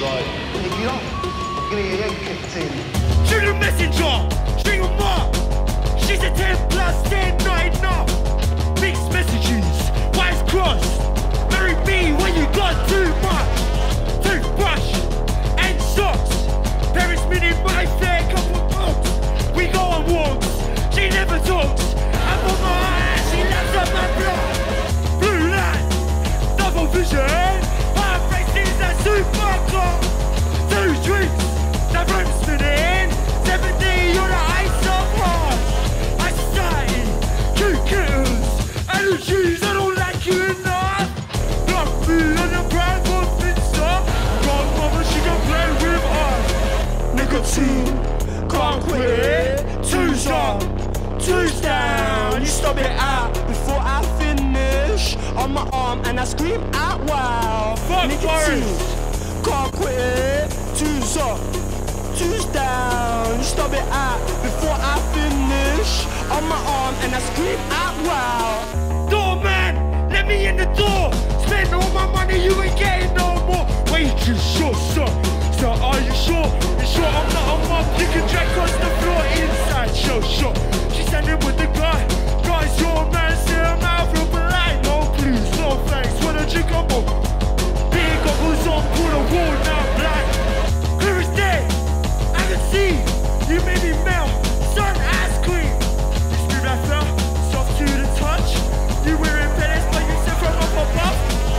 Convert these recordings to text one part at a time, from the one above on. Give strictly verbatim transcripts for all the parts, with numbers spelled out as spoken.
Right. If you don't, you're gonna get your head kicked in. Shoot a messenger, string them up. She's a ten plus ten, not enough. Mixed messages, wires crossed. Marry me when you got too much. Toothbrush and socks. Paris minute my fair couple books. We go on walks, she never talks. I'm on my eyes, she laughs at my block. Blue light, double vision. Her face is a super clock. Two drinks, the room's spinning. seventy on the ice of heart. I started, cute kittens, allergies, I don't like you enough. Block me on the brand for pizza. Godmother, she can play with us. Nicotine, can't quit it. Two's up, two's down. You stop it out before I finish. On my arm and I scream out wow. Fuck Nicotine, can't quit it. Two's up, two's down. You stop it out before I finish. On my arm and I scream out wow. Doorman, let me in the door. Spend all my money, you ain't getting no more. Wages short, sir. So are you sure? You sure I'm not a mob? You can drag across the floor inside. Show shot. She's standing with the guy. Guys, your man, see him out real polite. No please, no thanks. What a drink I'm on. Big goggles on, pull the wall now black. Clear as day, I can see. You made me melt. Sun ice cream. You scream that fell, soft to the touch. You wearing pellets, but you said from up above.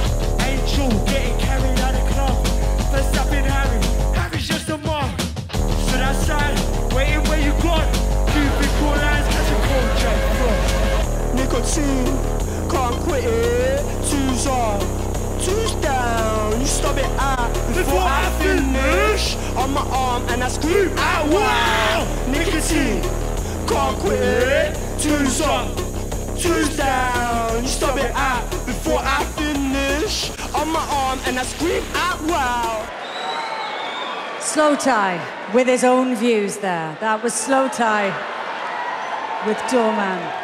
Angel getting carried out of club. First up in Harry, Harry's just a mark. Stood outside, waiting where you gone. Cupid cool lines, catch a cold jack frost. Nicotine, can't quit it. Two's on, two's down. You stop it out before, before I finish. On my arm and I scream out wow. Nicotine, can't quit it. Two's on, two's down. You stop it out before I finish. On my arm and I scream out wow. Slowthai with his own views there. That was Slowthai with Doorman.